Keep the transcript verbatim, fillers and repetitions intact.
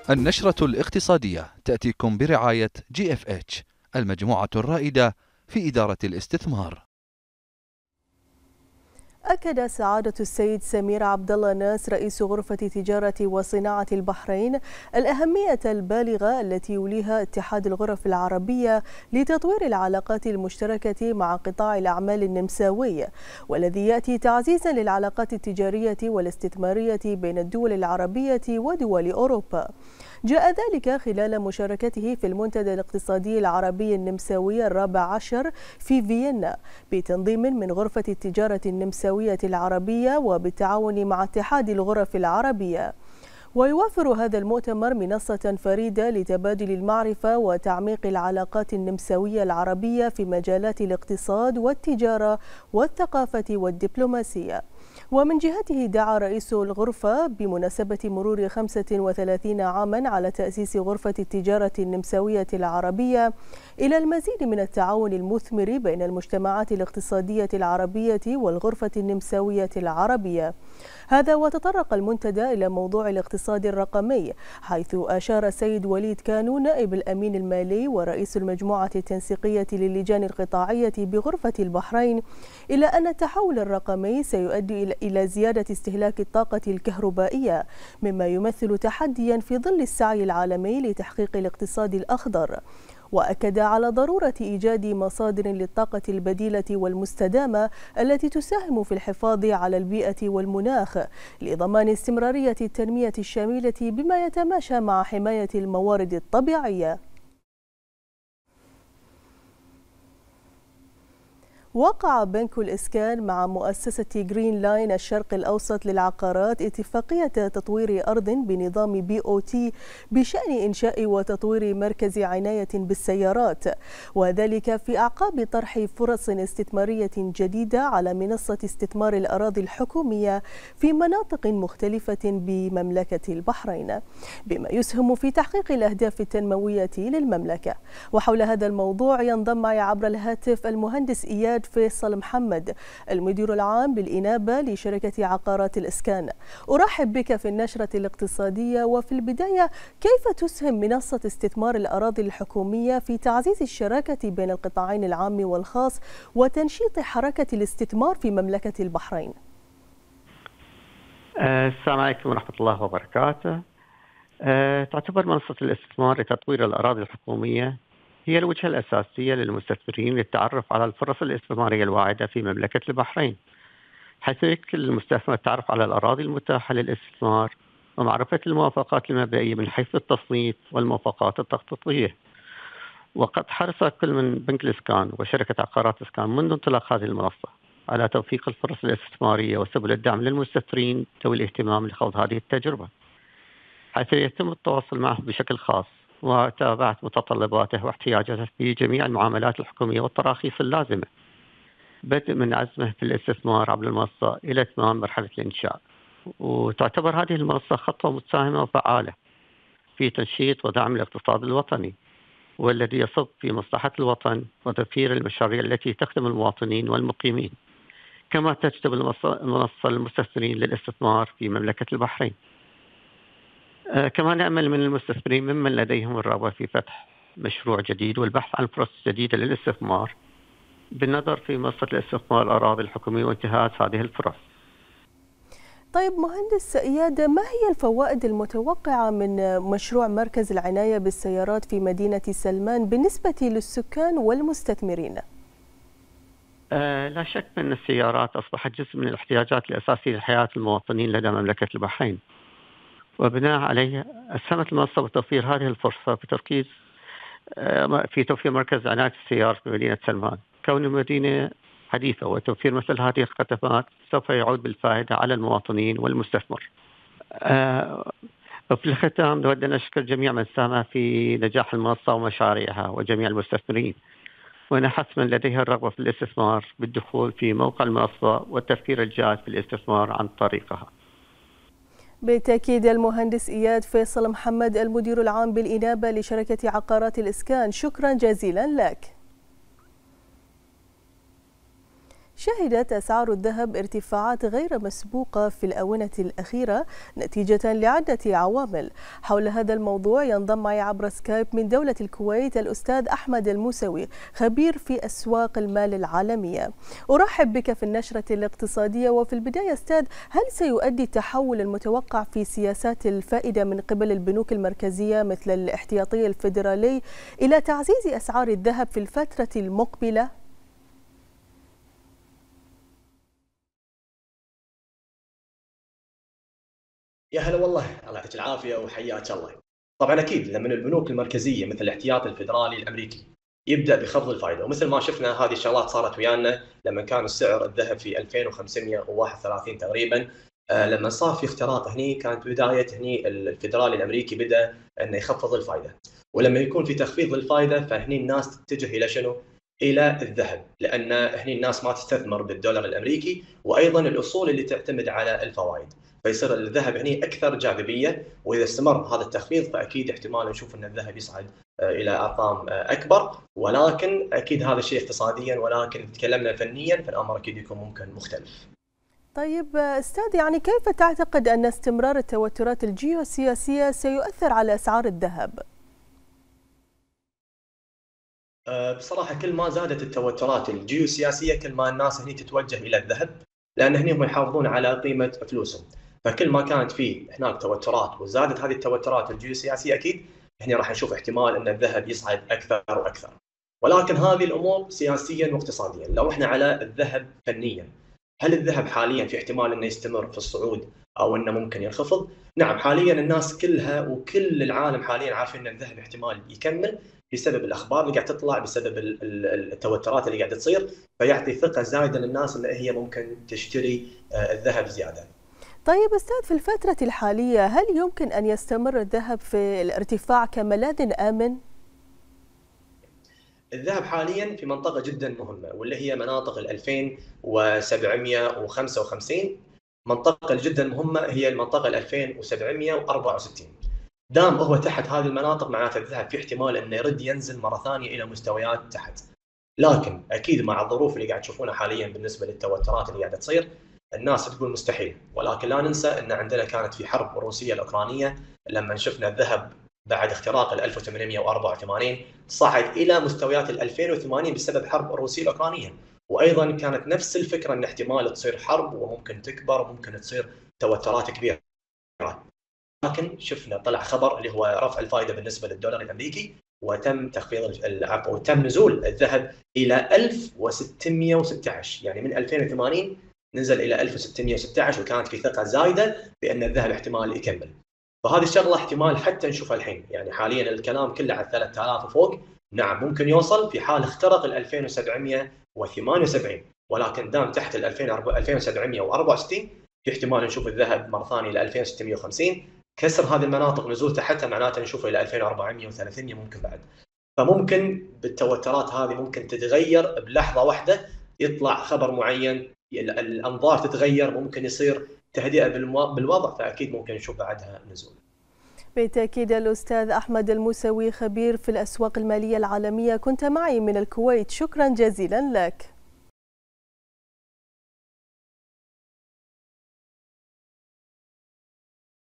النشرة الاقتصادية تأتيكم برعاية جي إف إتش، المجموعة الرائدة في إدارة الاستثمار. أكد سعادة السيد سمير عبد الله ناس رئيس غرفة تجارة وصناعة البحرين الأهمية البالغة التي يوليها اتحاد الغرف العربية لتطوير العلاقات المشتركة مع قطاع الأعمال النمساوي، والذي يأتي تعزيزا للعلاقات التجارية والاستثمارية بين الدول العربية ودول أوروبا. جاء ذلك خلال مشاركته في المنتدى الاقتصادي العربي النمساوي الرابع عشر في فيينا بتنظيم من غرفة التجارة النمساوية العربية وبالتعاون مع اتحاد الغرف العربية. ويوفر هذا المؤتمر منصة فريدة لتبادل المعرفة وتعميق العلاقات النمساوية العربية في مجالات الاقتصاد والتجارة والثقافة والدبلوماسية. ومن جهته دعا رئيس الغرفة بمناسبة مرور خمسة وثلاثين عاما على تأسيس غرفة التجارة النمساوية العربية إلى المزيد من التعاون المثمر بين المجتمعات الاقتصادية العربية والغرفة النمساوية العربية. هذا وتطرق المنتدى إلى موضوع الاقتصاد الرقمي، حيث أشار السيد وليد كانو نائب الأمين المالي ورئيس المجموعة التنسيقية للجان القطاعية بغرفة البحرين إلى أن التحول الرقمي سيؤدي إلى زيادة استهلاك الطاقة الكهربائية، مما يمثل تحديا في ظل السعي العالمي لتحقيق الاقتصاد الأخضر. وأكد على ضرورة إيجاد مصادر للطاقة البديلة والمستدامة التي تساهم في الحفاظ على البيئة والمناخ لضمان استمرارية التنمية الشاملة بما يتماشى مع حماية الموارد الطبيعية. وقع بنك الإسكان مع مؤسسة جرين لاين الشرق الأوسط للعقارات اتفاقية تطوير أرض بنظام بي أو تي بشأن إنشاء وتطوير مركز عناية بالسيارات، وذلك في أعقاب طرح فرص استثمارية جديدة على منصة استثمار الأراضي الحكومية في مناطق مختلفة بمملكة البحرين، بما يسهم في تحقيق الأهداف التنموية للمملكة. وحول هذا الموضوع ينضم معي عبر الهاتف المهندس إياد فيصل محمد، المدير العام بالإنابة لشركة عقارات الإسكان. أرحب بك في النشرة الاقتصادية. وفي البداية، كيف تسهم منصة استثمار الأراضي الحكومية في تعزيز الشراكة بين القطاعين العام والخاص وتنشيط حركة الاستثمار في مملكة البحرين؟ السلام عليكم ورحمة الله وبركاته. تعتبر منصة الاستثمار لتطوير الأراضي الحكومية هي الوجهة الأساسية للمستثمرين للتعرف على الفرص الاستثمارية الواعدة في مملكة البحرين، حيث يمكن للمستثمر التعرف على الأراضي المتاحة للاستثمار ومعرفة الموافقات المبدئية من حيث التصنيف والموافقات التخطيطية. وقد حرص كل من بنك الإسكان وشركة عقارات إسكان منذ انطلاق هذه المنصة على توثيق الفرص الاستثمارية وسبل الدعم للمستثمرين ذوي الاهتمام لخوض هذه التجربة، حيث يتم التواصل معه بشكل خاص وتابعت متطلباته واحتياجاته في جميع المعاملات الحكومية والتراخيص اللازمة، بدء من عزمه في الاستثمار عبر المنصة إلى إتمام مرحلة الإنشاء. وتعتبر هذه المنصة خطوة مساهمة وفعالة في تنشيط ودعم الاقتصاد الوطني، والذي يصب في مصلحة الوطن وتوفير المشاريع التي تخدم المواطنين والمقيمين، كما تجذب المنصة المستثمرين للاستثمار في مملكة البحرين. آه كما نأمل من المستثمرين ممن لديهم الرغبة في فتح مشروع جديد والبحث عن فرص جديدة للاستثمار بالنظر في منصة الاستثمار الأراضي الحكومية وانتهاز هذه الفرص. طيب مهندس إياد، ما هي الفوائد المتوقعة من مشروع مركز العناية بالسيارات في مدينة سلمان بالنسبة للسكان والمستثمرين؟ آه لا شك أن السيارات أصبحت جزء من الاحتياجات الأساسية لحياة المواطنين لدى مملكة البحرين، وبناء عليه أسهمت المنصة بتوفير هذه الفرصة بتركيز في توفير مركز عناية السيارات في مدينة سلمان. كون المدينة حديثة وتوفير مثل هذه الخدمات سوف يعود بالفائدة على المواطنين والمستثمر. وفي الختام نود أن نشكر جميع من ساهم في نجاح المنصة ومشاريعها وجميع المستثمرين، ونحث من لديه الرغبة في الاستثمار بالدخول في موقع المنصة والتفكير الجاد في الاستثمار عن طريقها. بالتأكيد المهندس إياد فيصل محمد، المدير العام بالإنابة لشركة عقارات الإسكان، شكرا جزيلا لك. شهدت أسعار الذهب ارتفاعات غير مسبوقة في الآونة الأخيرة نتيجة لعدة عوامل. حول هذا الموضوع ينضم معي عبر سكايب من دولة الكويت الأستاذ أحمد الموسوي، خبير في أسواق المال العالمية. أرحب بك في النشرة الاقتصادية. وفي البداية أستاذ، هل سيؤدي التحول المتوقع في سياسات الفائدة من قبل البنوك المركزية مثل الاحتياطي الفيدرالي إلى تعزيز أسعار الذهب في الفترة المقبلة؟ يا هلا والله، الله يعطيك العافيه وحياك الله. طبعا اكيد لما البنوك المركزيه مثل الاحتياطي الفيدرالي الامريكي يبدا بخفض الفائده، ومثل ما شفنا هذه الشغلات صارت ويانا لما كان السعر الذهب في ألفين وخمسمئة وواحد وثلاثين تقريبا. آه لما صار في اختراق هني كانت بدايه هني الفيدرالي الامريكي بدا انه يخفض الفائده، ولما يكون في تخفيض للفائده فهني الناس تتجه الى شنو؟ الى الذهب، لان هني الناس ما تستثمر بالدولار الامريكي وايضا الاصول اللي تعتمد على الفوائد، فيصير الذهب هني اكثر جاذبيه. واذا استمر هذا التخفيض فاكيد احتمال نشوف ان الذهب يصعد الى ارقام اكبر، ولكن اكيد هذا الشيء اقتصاديا، ولكن تكلمنا فنيا فالامر اكيد يكون ممكن مختلف. طيب استاذ، يعني كيف تعتقد ان استمرار التوترات الجيوسياسيه سيؤثر على اسعار الذهب؟ بصراحه كل ما زادت التوترات الجيوسياسيه كل ما الناس هني تتوجه الى الذهب، لان هني هم يحافظون على قيمه فلوسهم. فكل ما كانت في هناك توترات وزادت هذه التوترات الجيوسياسيه اكيد هنا راح نشوف احتمال ان الذهب يصعد اكثر واكثر. ولكن هذه الامور سياسيا واقتصاديا. لو احنا على الذهب فنيا، هل الذهب حاليا في احتمال انه يستمر في الصعود او انه ممكن ينخفض؟ نعم، حاليا الناس كلها وكل العالم حاليا عارفين ان الذهب احتمال يكمل بسبب الاخبار اللي قاعد تطلع، بسبب التوترات اللي قاعده تصير، فيعطي ثقه زايده للناس ان هي ممكن تشتري الذهب زياده. طيب استاذ، في الفترة الحالية هل يمكن ان يستمر الذهب في الارتفاع كملاذ آمن؟ الذهب حاليا في منطقة جدا مهمة، واللي هي مناطق ال ألفين وسبعمئة وخمسة وخمسين. منطقة جدا مهمة هي المنطقة ال ألفين وسبعمئة وأربعة وستين. دام هو تحت هذه المناطق معناته الذهب في احتمال انه يرد ينزل مرة ثانية الى مستويات تحت. لكن اكيد مع الظروف اللي قاعد تشوفونها حاليا بالنسبة للتوترات اللي قاعدة تصير، الناس تقول مستحيل، ولكن لا ننسى ان عندنا كانت في حرب روسية الاوكرانية، لما شفنا الذهب بعد اختراق ال ألف وثمانمئة وأربعة وثمانين صعد الى مستويات ال ألفين وثمانين بسبب حرب الروسية الاوكرانية. وايضا كانت نفس الفكرة ان احتمال تصير حرب وممكن تكبر وممكن تصير توترات كبيرة، لكن شفنا طلع خبر اللي هو رفع الفائدة بالنسبة للدولار الامريكي، وتم تخفيض العفو وتم نزول الذهب الى ألف وستمئة وستة عشر، يعني من ألفين وثمانين نزل الى ألف وستمئة وستة عشر، وكانت في ثقة زايدة بان الذهب احتمال يكمل. فهذه الشغله احتمال حتى نشوفها الحين، يعني حاليا الكلام كله على ثلاثة آلاف وفوق. نعم ممكن يوصل في حال اخترق ال ألفين وسبعمئة وثمانية وسبعين، ولكن دام تحت ال ألفين وسبعمئة وأربعة وستين في احتمال نشوف الذهب مره ثانيه الى ألفين وستمئة وخمسين. كسر هذه المناطق نزول تحتها معناته نشوفه الى ألفين وأربعمئة وثلاثمئة ممكن بعد. فممكن بالتوترات هذه ممكن تتغير بلحظه واحده، يطلع خبر معين الانظار تتغير، ممكن يصير تهدئه بالوضع، فاكيد ممكن نشوف بعدها نزول. بالتأكيد الأستاذ أحمد الموسوي، خبير في الأسواق المالية العالمية، كنت معي من الكويت، شكرا جزيلا لك.